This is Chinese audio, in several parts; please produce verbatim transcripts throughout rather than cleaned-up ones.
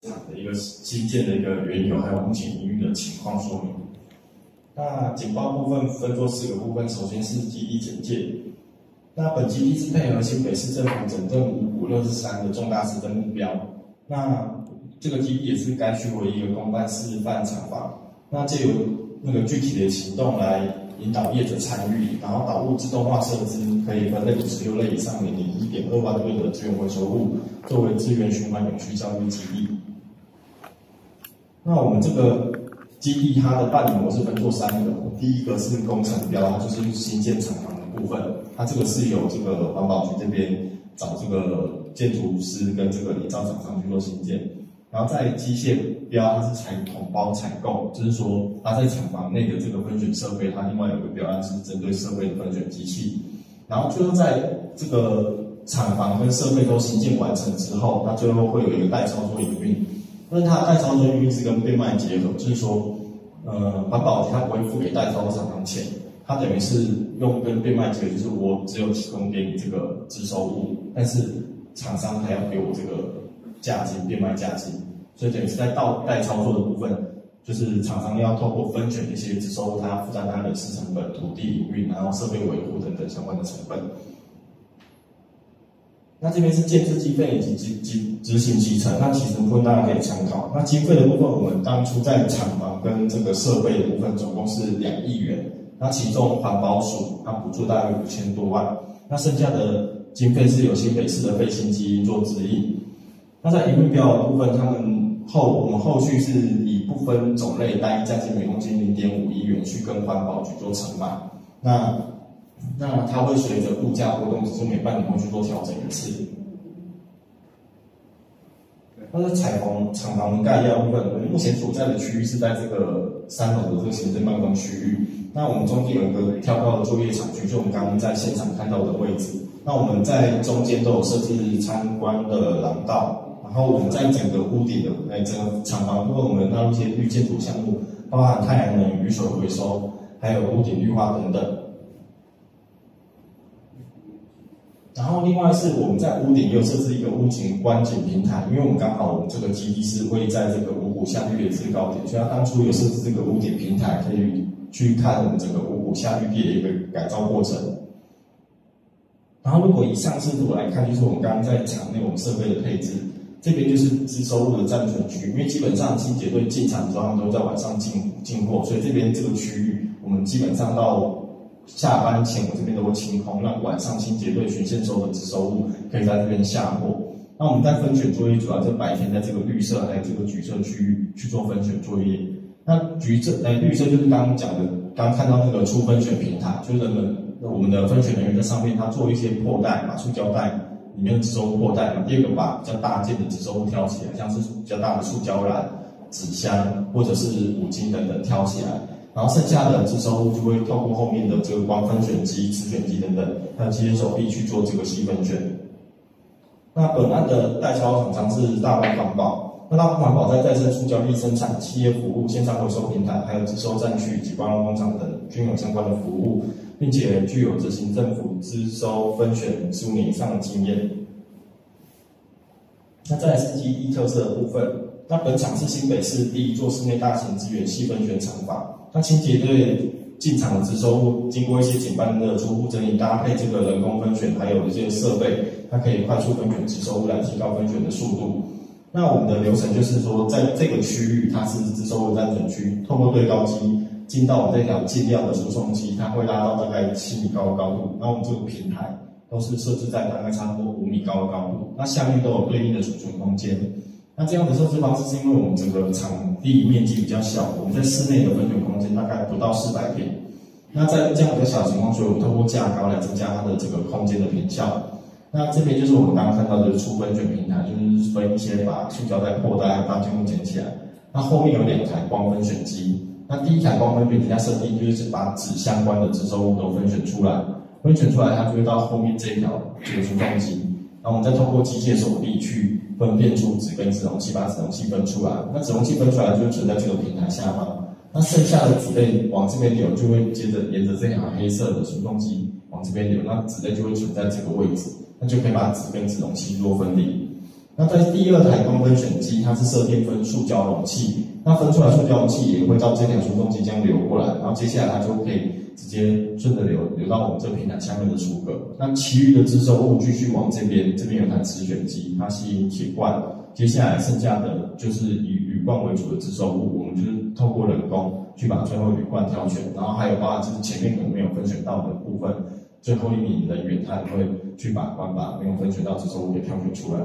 的一个新建的一个缘由，还有目前营运的情况说明。那简报部分分作四个部分，首先是基地简介。那本基地是配合新北市政府整顿五股六四三的重大施政目标。那这个基地也是该区唯一一个公办示范厂房。那借由那个具体的行动来引导业者参与，然后导入自动化设置，可以分类五十六类以上年龄一点二万吨的资源回收物，作为资源循环永续教育基地。那我们这个基地它的办理模式分作三个，第一个是工程标，它就是新建厂房的部分，它这个是由这个环保局这边找这个建筑师跟这个营造厂商去做新建。然后在机械标，它是采统包采购，就是说它在厂房内的这个分选设备，它另外有一个标案是针对设备的分选机器。然后最后在这个厂房跟设备都新建完成之后，它最后会有一个代操作营运。但是它代操作营运是跟变卖结合，就是说，呃，环保局它不会付给代操作厂商钱，它等于是用跟变卖结合，就是我只有提供给你这个支收物，但是厂商还要给我这个价金，变卖价金。所以等于是在到代操作的部分，就是厂商要透过分选这些支收物，它要负担它的人事成本、土地营运，然后设备维护等等相关的成本。那这边是建制经费以及执执执行期程，那其实部分大家可以参考。那经费的部分，我们当初在厂房跟这个设备的部分总共是两亿元，那其中环保署它补助大约五千多万，那剩下的经费是由新北市的废氢基因做指引。那在营运标的部分，他们后我们后续是以不分种类单一价金每公斤零点五亿元去跟环保局做承买。那那它会随着物价波动，只是每半年会去做调整一次。那在采房厂房概要部分，我们目前所在的区域是在这个三楼的这个行政办公区域。那我们中间有一个挑高的作业场区，就我们刚刚在现场看到的位置。那我们在中间都有设置参观的廊道。然后我们在整个屋顶的，哎，整个厂房部分，我们纳入一些绿建筑项目，包含太阳能、雨水回收，还有屋顶绿化等等。然后另外是我们在屋顶又设置一个屋景观景平台，因为我们刚好我们这个基地是位在这个五股夏绿地制高点，所以它当初有设置这个屋顶平台，可以去看我们整个五股夏绿地的一个改造过程。然后如果以上视图来看，就是我们刚刚在场内我们设备的配置。这边就是支收物的暂存区，因为基本上清洁队进场之后，他们都在晚上进进货，所以这边这个区域，我们基本上到下班前，我这边都会清空，让晚上清洁队巡线收的支收物可以在这边下货。那我们在分选作业，主要在白天在这个绿色还有这个橘色区域去做分选作业。那橘色哎绿色就是刚刚讲的，刚刚看到那个出分选平台，就是人们我们的分选人员在上面，他做一些破袋，把塑胶袋里面的支收物破袋，第二个把比较大件的支收物挑起来，像是比较大的塑胶篮、纸箱或者是五金等等挑起来，然后剩下的支收物就会透过后面的这个光分选机、磁选机等等，还有机械手臂去做这个细分选。那本案的代销厂商是大湾环保，那大湾环保在再生塑胶粒生产、企业服务、线上回收平台，还有支收站区以及观光工厂等均有相关的服务。并且具有执行政府支收分选十五年以上的经验。那再来是基地特色的部分。那本厂是新北市第一座室内大型资源细分选厂房。那清洁队进场的支收物，经过一些简单的初步整理，搭配这个人工分选，还有一些设备，它可以快速分选支收物来提高分选的速度。那我们的流程就是说，在这个区域它是支收物暂存区，透过对高机进到我们这条进料的输送机，它会拉到大概七米高的高度。然后我们这个平台都是设置在大概差不多五米高的高度，那下面都有对应的储存空间。那这样的设置方式是因为我们整个场地面积比较小，我们在室内的分选空间大概不到四百平。那在这样比较小的情况，所以我们透过架高来增加它的这个空间的坪效。那这边就是我们刚刚看到的初分选平台，就是分一些把塑胶袋破袋把全部捡起来。那后面有两台光分选机。那第一台光分选底下设定就是把纸相关的支收物都分选出来，分选出来它就会到后面这一条这个输送机，然后我们再透过机械手臂去分辨出纸跟纸容器，把纸容器分出来。那纸容器分出来就会存在这个平台下方，那剩下的纸类往这边流，就会接着沿着这条黑色的输送机往这边流，那纸类就会存在这个位置，那就可以把纸跟纸容器做分离。 那在第二台光分选机，它是设定分塑胶容器，那分出来塑胶容器也会到这条输送机这样流过来，然后接下来它就可以直接顺着流流到我们这个平台下面的出格。那其余的支收物继续往这边，这边有台磁选机，它吸引铁罐，接下来剩下的就是以铝罐为主的支收物，我们就是透过人工去把最后铝罐挑选，然后还有包含就是前面可能没有分选到的部分，最后一名人员他也会去把关把没有分选到支收物给挑选出来。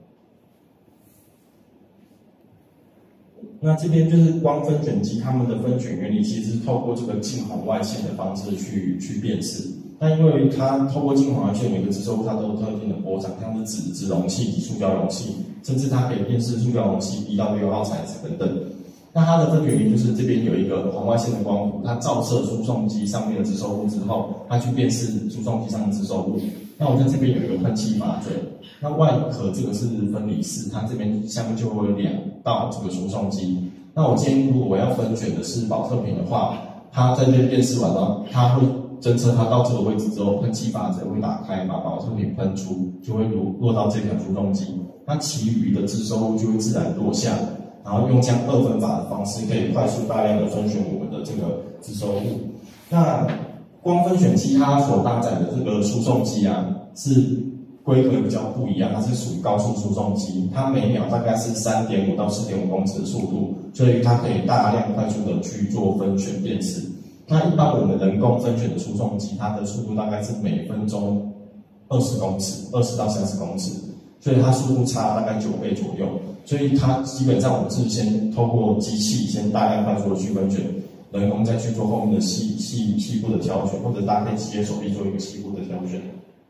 那这边就是光分选机，它们的分选原理其实是透过这个近红外线的方式去去辨识。那因为它透过近红外线，每个支收物它都有特定的波长，像是纸纸容器及塑胶容器，甚至它可以辨识塑胶容器一到六号材质等等。那它的分选原理就是这边有一个红外线的光谱，它照射输送机上面的支收物之后，它去辨识输送机上的支收物。那我在这边有一个喷气阀嘴，那外壳这个是分离式，它这边下面就会有两道这个输送机。那我今天如果我要分选的是保特瓶的话，它在这边辨识完了，它会侦测它到这个位置之后，喷气阀嘴会打开，把保特瓶喷出，就会落落到这条输送机。那其余的支收物就会自然落下，然后用这样二分法的方式，可以快速大量的分选我们的这个支收物。那光分选机它所搭载的这个输送机啊，是规格比较不一样，它是属于高速输送机，它每秒大概是 三点五到四点五公尺的速度，所以它可以大量快速的去做分选辨识。那一般我们人工分选的输送机，它的速度大概是每分钟二十公尺，二十到三十公尺，所以它速度差大概九倍左右。所以它基本上我们是先透过机器先大量快速的去分选，人工再去做后面的细细细部的挑选，或者搭配机械手臂做一个细部的挑选。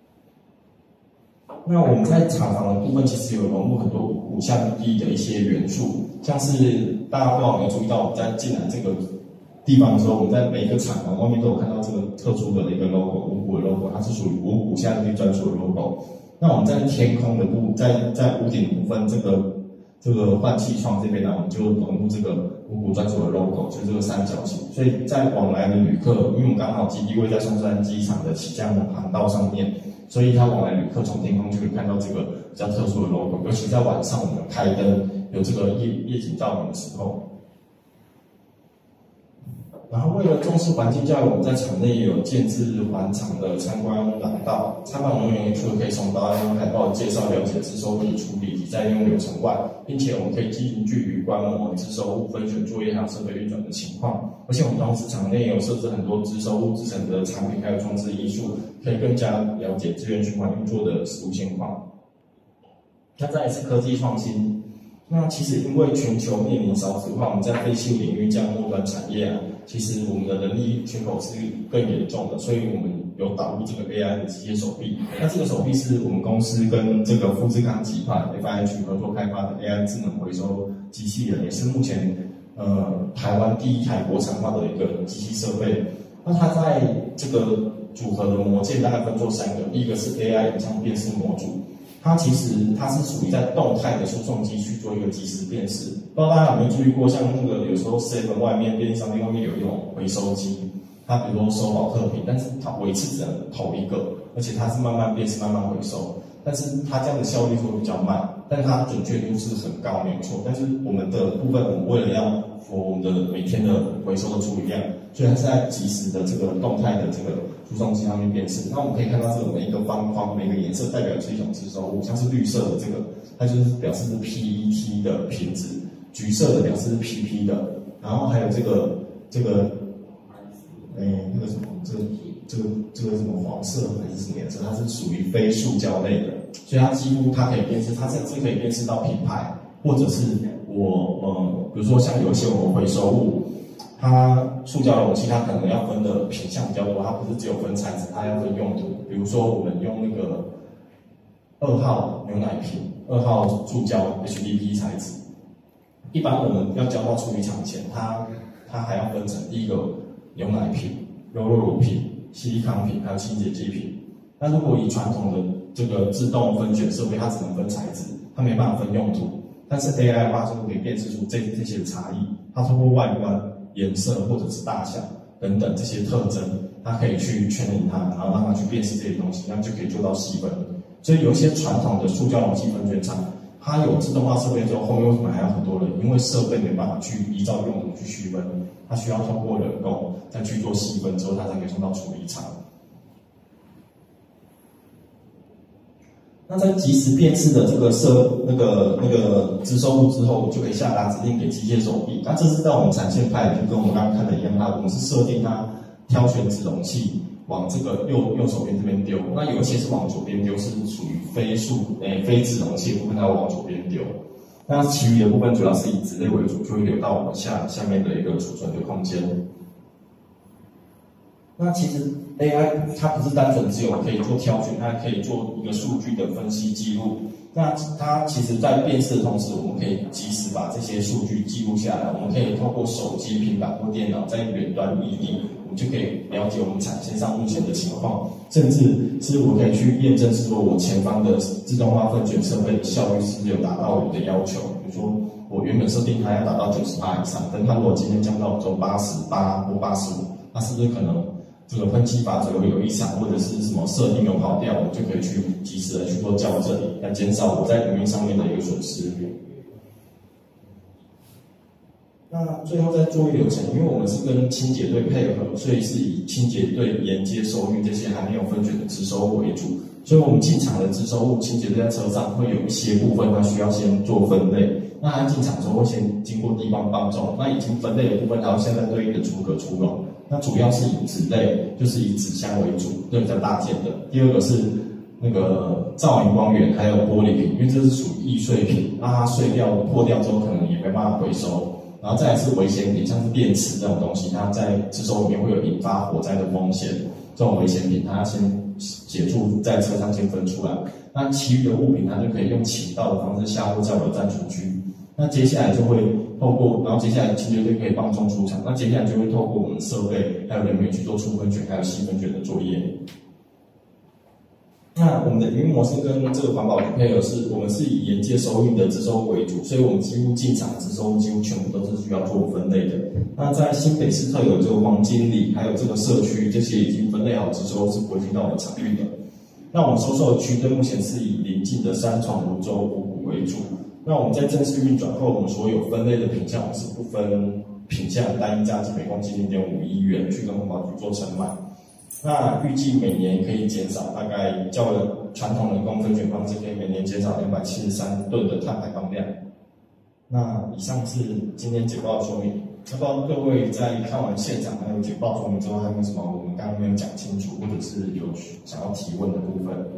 那我们在厂房的部分，其实有融入很多五项一的一些元素，像是大家不知道有没有注意到，我们在进来这个地方的时候，我们在每一个厂房外面都有看到这个特殊的一个 logo， 五股的 logo， 它是属于五股夏绿专属的 logo。那我们在天空的部，在在屋顶部分这个这个换气窗这边呢，我们就融入这个五股专属的 logo， 就是这个三角形。所以在往来的旅客，因为我们刚好基地位在松山机场的起降航道上面，所以它往来旅客从天空就可以看到这个比较特殊的 logo， 尤其在晚上我们开灯有这个夜夜景照明的时候。然后为了重视环境教育，我们在场内也有建置环场的参观廊道，参观人员除了可以从导览海报介绍了解支收物的处理及再用流程外，并且我们可以近距离观摩支收物分选作业还有设备运转的情况。而且我们同时场内也有设置很多支收物制成的产品还有装置艺术，可以更加了解资源循环运作的实务情况。那再来是科技创新。那其实因为全球面临少子化，我们在废弃物领域这样末端产业啊，其实我们的人力缺口是更严重的，所以我们有导入这个 A I 的机械手臂。那这个手臂是我们公司跟这个富士康集团 F I H 合作开发的 A I 智能回收机器人，也是目前呃台湾第一台国产化的一个机器设备。那它在这个组合的模件大概分作三个，第一个是 A I 影像辨识模组。它其实它是属于在动态的输送机去做一个即时辨识，不知道大家有没有注意过，像那个有时候 seven 外面便利商店外面有一种回收机，它比如说收保特瓶，但是它我一次只能投一个，而且它是慢慢辨识慢慢回收，但是它这样的效率会比较慢，但它准确度是很高，没有错。但是我们的部分，我们为了要符合我们的每天的回收的处理量，所以它是在即时的这个动态的这个输送机上面辨识。那我们可以看到这个每一个方框、每个颜色代表的是一种支收物，像是绿色的这个，它就是表示是 P E T 的瓶子；橘色的表示是 P P 的，然后还有这个这个，哎，那个什么，这个这个这个什么黄色还是什么颜色？它是属于非塑胶类的，所以它几乎它可以辨识，它甚至可以辨识到品牌，或者是我呃，比如说像有一些我们回收物。它塑胶容器，它可能要分的品项比较多，它不是只有分材质，它要分用途。比如说，我们用那个二号牛奶瓶、二号塑胶 H D P 材质，一般我们要交到处理厂前，它它还要分成第一个牛奶瓶、优酪乳瓶、硒利康瓶，还有清洁剂瓶。那如果以传统的这个自动分选设备，它只能分材质，它没办法分用途。但是 A I 的话，就可以辨识出这这些差异，它通过外观、颜色或者是大小等等这些特征，它可以去圈领它，然后让它去辨识这些东西，那就可以做到细分。所以有一些传统的塑胶容器分选厂， 它有自动化设备之后，后面为什么还要很多人？因为设备没办法去依照用途去区分，它需要通过人工再去做细分之后，它才可以送到处理厂。那在即时辨识的这个设那个那个支收物之后，就可以下达指令给机械手臂。那这是在我们产线派，就跟我们刚刚看的一样，那我们是设定它挑选子容器往这个右右手边这边丢，那有一些是往左边丢，是属于非数诶非子容器的部分，它会往左边丢。那其余的部分主要是以子类为主，就会流到我们下下面的一个储存的空间。那其实 A I 它不是单纯只有可以做挑选，它还可以做一个数据的分析记录。那它其实在辨识的同时，我们可以及时把这些数据记录下来。我们可以透过手机、平板或电脑在远端异地，我们就可以了解我们产线上目前的情况，甚至是我可以去验证，是说我前方的自动化分拣设备的效率是不是有达到我的要求。比如说我原本设定它要达到 百分之九十八 以上，但它如果今天降到只有八十八或八十五，那是不是可能这个喷漆阀左右有异常，或者是什么设定有跑掉，我们就可以去及时的去做校正，来减少我在营运上面的一个损失。那最后在作业流程，因为我们是跟清洁队配合，所以是以清洁队沿街收运这些还没有分拣的支收物为主。所以我们进场的支收物，清洁队在车上会有一些部分，它需要先做分类。那它进场之后会先经过地方磅重，那已经分类的部分，然后现在对应的出壳出笼。那主要是以纸类，就是以纸箱为主，对比较大件的。第二个是那个照明光源，还有玻璃瓶，因为这是属于易碎品，那它碎掉破掉之后，可能也没办法回收。然后再来是危险品，像是电池这种东西，它在支收里面会有引发火灾的风险，这种危险品它先协助在车上先分出来。那其余的物品，它就可以用倾倒的方式下货在我的暂存区。那接下来就会透过，然后接下来清洁队可以帮中出场，那接下来就会透过我们的设备还有人员去做粗分卷还有细分卷的作业。那我们的营运模式跟这个环保局配合是，我们是以沿街收运的支收为主，所以我们几乎进场支收几乎全部都是需要做分类的。那在新北市特有这个黄金里，还有这个社区，这些已经分类好支收是不会进到我们场域的。那我们收售的区队目前是以邻近的三重、泸州、五股为主。那我们在正式运转后，我们所有分类的品项，我们是不分品项，单一价值每公斤零点五一元去跟环保局做承买。那预计每年可以减少大概较传统人工分拣方式，可以每年减少两百七十三吨的碳排放量。那以上是今天简报的说明，不知道各位在看完现场还有简报说明之后，还有没有什么我们刚刚没有讲清楚，或者是有想要提问的部分？